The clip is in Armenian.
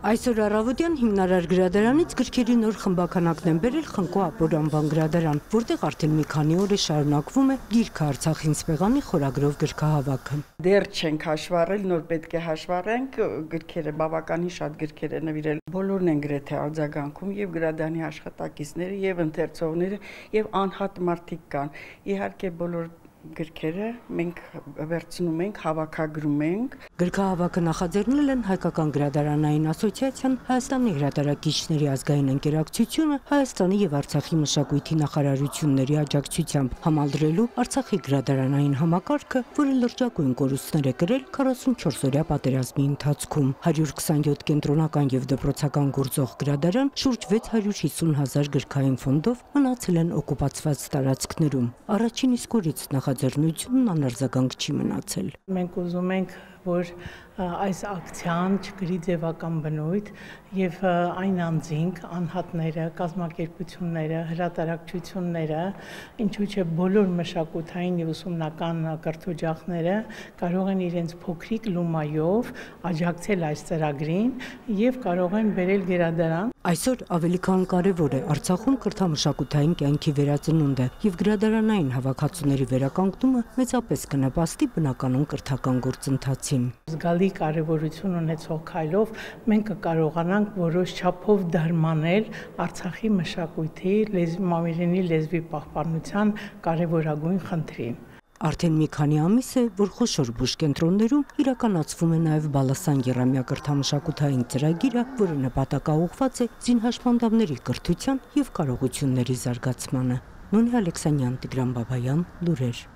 Այսօր առավոտյան հիմնարար գրադարանից գրքերի նոր խմբականակն են բերել Խնկո Ապորանբան գրադարան, որտեղ արդեն մի քանի օր է շարունակվում է Գիրքը Արցախին սպեղանի խորագրով գրքահավաքը։ Դեռ չենք հաշվառել, նոր պետք է հաշվառենք, գրքերը բավականին շատ գրքեր են նվիրել։ Բոլորն են գրեթե արձագանքում, եւ գրադարանի աշխատակիցները, եւ ընթերցողները, եւ անհատ մարդիկ կան։ Իհարկե բոլոր գրքերը մենք վերցնում ենք, հավաքագրում ենք։ Գրքահավաքը նախաձեռնել են Հայկական գրադարանային ասոցիացիան, Հայաստանի հրատարակիչների ազգային ընկերակցությունը, Հայաստանի եւ Արցախի մշակույթի նախարարությունների աջակցությամբ, համալրելու Արցախի գրադարանային համակարգը, որը լրջագույն կորուստներ է կրել 44-օրյա պատերազմի ընթացքում։ 127 կենտրոնական եւ դպրոցական գործող գրադարան շուրջ 650,000 գրքային ֆոնդով մնացել են օկուպացված տարածքներում։ Առաջին իսկ օրից նախաձեռնությունն անարձագանք չի մնացել։ Մենք ուզում ենք, որ այս ակցիան չկրի ձևական բնույթ եւ այն անձինք, անհատները, կազմակերպությունները, հրատարակչությունները, ինչու՞ չէ բոլոր մշակութային եւ ուսումնական կրթօջախները կարող են իրենց փոքրիկ լումայով աջակցել այս ծրագրին եւ կարող են բերել գրադարան։ Այսօր ավելի քան կարևոր է Արցախում կրթամշակութային կյանքի վերածնունդը եւ գրադարանային հավաքածուների վերականգնումը մեծապես կնպաստի բնականon կրթական գործընթացին։ Զգալի կարևորություն ունեցող քայլով մենք կկարողանանք որոշ չափով դարմանել Արցախի մշակույթի մամիրենի լեզվի պահպանության կարևորագույն խնդրին։ Արդեն մի քանի ամիս է, որ խոշոր բուժկենտրոններում իրականացվում է նաև Բալասան եռամյա կրթամշակութային ծրագիրը, որը նպատակաուղղված է զինհաշմանդամների կրթության եւ կարողությունների զարգացմանը։ Նոնի Ալեքսանյան, Տիգրան Բաբայան, լուրեր։